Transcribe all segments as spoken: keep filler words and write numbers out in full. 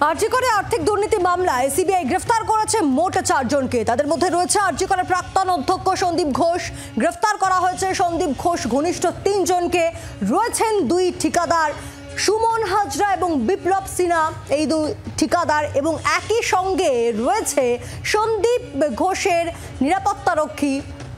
আরজি করে আর্থিক দুর্নীতি মামলায় সিবিআই গ্রেফতার করেছে মোট চারজনকে। তাদের মধ্যে রয়েছে আরজি করে প্রাক্তন অধ্যক্ষ সন্দীপ ঘোষ। গ্রেফতার করা হয়েছে সন্দীপ ঘোষ ঘনিষ্ঠ তিনজনকে। রয়েছেন দুই ঠিকাদার সুমন হাজরা এবং বিপ্লব সিনহা, এই দুই ঠিকাদার, এবং একই সঙ্গে রয়েছে সন্দীপ ঘোষের নিরাপত্তারক্ষী।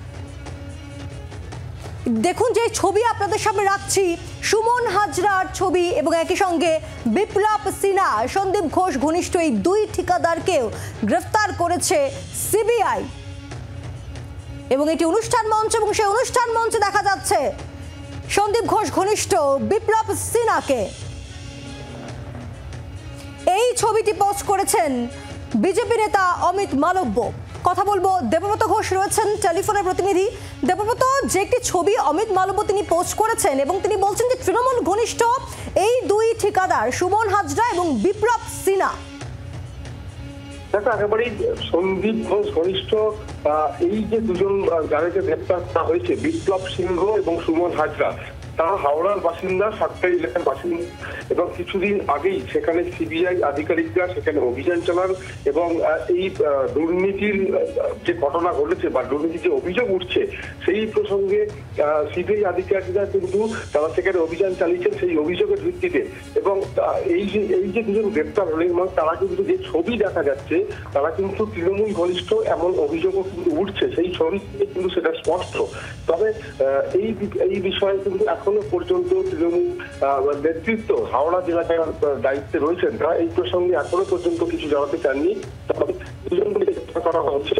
দেখুন যে ছবি আপনাদের সামনে রাখছি, সুমন হাজরার ছবি এবং একই সঙ্গে বিপ্লব সিনহা, সন্দীপ ঘোষ ঘনিষ্ঠ এই দুই ঠিকাদারকেও গ্রেফতার করেছে সিবিআই। এবং এটি অনুষ্ঠান মঞ্চ, এবং সেই অনুষ্ঠান মঞ্চে দেখা যাচ্ছে সন্দীপ ঘোষ ঘনিষ্ঠ বিপ্লব সিনহাকে। এই ছবিটি পোস্ট করেছেন বিজেপি নেতা অমিত মালব্য। কথা বলবো, দেবব্রত ঘোষ রয়েছেন টেলিফোনের প্রতিনিধি। দেবব্রত, যে একটি ছবি অমিত মালব্য তিনি পোস্ট করেছেন এবং তিনি বলছেন যে তৃণমূল ঘনিষ্ঠ এই দুই ঠিকাদার সুমন হাজরা এবং বিপ্লব সিনহা। দেখো, একেবারেই সন্দীপ ঘোষ ঘনিষ্ঠ এই যে দুজন যাদেরকে গ্রেপ্তার করা হয়েছে, বিপ্লব সিংহ এবং সুমন হাজরা, তারা হাওড়ার বাসিন্দা, সাতটাই এলাকার বাসিন্দা, এবং কিছুদিন আগেই সেখানে সিবিআই আধিকারিকরা সেখানে অভিযান চালান এবং এই দুর্নীতির যে ঘটনা ঘটেছে বা দুর্নীতির যে অভিযোগ উঠছে সেই প্রসঙ্গে সিবিআই আধিকারিকরা কিন্তু তারা সেখানে অভিযান চালিয়েছেন সেই অভিযোগের ভিত্তিতে। এবং এই যে এই যে দুজন গ্রেপ্তার হলেন, এবং তারা কিন্তু যে ছবি দেখা যাচ্ছে তারা কিন্তু তৃণমূল ঘনিষ্ঠ এমন অভিযোগও কিন্তু উঠছে, সেই ছবি কিন্তু সেটা স্পষ্ট। তবে এই এই বিষয়ে কিন্তু এখনো পর্যন্ত তৃণমূল নেতৃত্ব হাওড়া জেলার দায়িত্বে রয়েছেন, তারা এই প্রসঙ্গে এখনো পর্যন্ত কিছু জানাতে চাননি। তবে দুজনকে গ্রেফতার করা হচ্ছে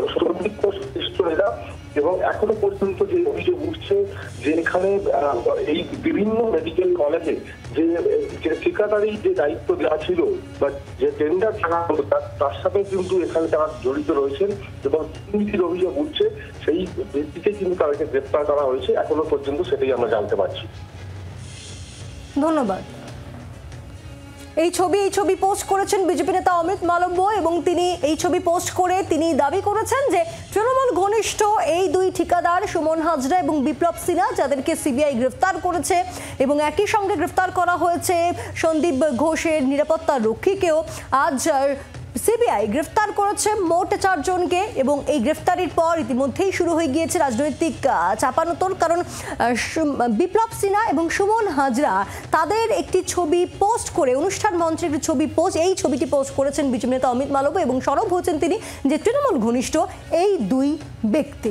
এবং এখনো পর্যন্ত যে অভিযোগ উঠছে যে এখানে এই বিভিন্ন মেডিকেল কলেজে যে ঠিকাদারি যে দায়িত্ব দেওয়া ছিল বা যে টেন্ডার থাকা হলো তার সাথে কিন্তু এখানে তারা জড়িত রয়েছেন এবং দুর্নীতির অভিযোগ উঠছে, সেই ভিত্তিতে কিন্তু তাদেরকে গ্রেফতার করা হয়েছে। এখনো পর্যন্ত সেটাই আমরা জানতে পারছি। ধন্যবাদ। এই ছবি এই ছবি পোস্ট করেছেন বিজেপি নেতা অমিত মালব্য এবং তিনি এই ছবি পোস্ট করে তিনি দাবি করেছেন যে তৃণমূল ঘনিষ্ঠ এই দুই ঠিকাদার সুমন হাজরা এবং বিপ্লব সিনহা, যাদেরকে সিবিআই গ্রেফতার করেছে, এবং একই সঙ্গে গ্রেফতার করা হয়েছে সন্দীপ ঘোষের নিরাপত্তা রক্ষীকেও। আজ সিবিআই গ্রেফতার করেছে মোট চারজনকে এবং এই গ্রেফতারির পর ইতিমধ্যেই শুরু হয়ে গিয়েছে রাজনৈতিক চাপানোতর, কারণ বিপ্লব সিনহা এবং সুমন হাজরা তাদের একটি ছবি পোস্ট করে, অনুষ্ঠান মঞ্চের একটি ছবি পোস্ট, এই ছবিটি পোস্ট করেছেন বিজেপি নেতা অমিত মালব্য এবং সরব হচ্ছেন তিনি যে তৃণমূল ঘনিষ্ঠ এই দুই ব্যক্তি।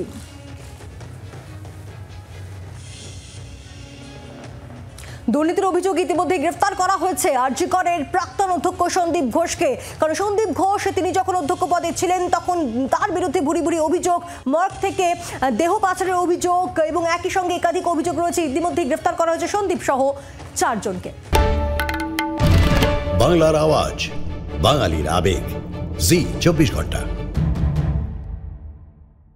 দুর্নীতির অভিযোগে ইতিমধ্যে গ্রেফতার করা হয়েছে আরজি করের প্রাক্তন অধ্যক্ষ সন্দীপ ঘোষকে। কারণ সন্দীপ ঘোষ তিনি যখন অধ্যক্ষ পদে ছিলেন তখন তার বিরুদ্ধে ভুরি ভুরি অভিযোগ, মর্গ থেকে দেহ পাচারের অভিযোগ এবং একই সঙ্গে একাধিক অভিযোগ রয়েছে। ইতিমধ্যে গ্রেফতার করা হয়েছে সন্দীপ সহ চারজনকে। বাংলার আওয়াজ, বাঙালির আবেগ, জি চব্বিশ ঘন্টা।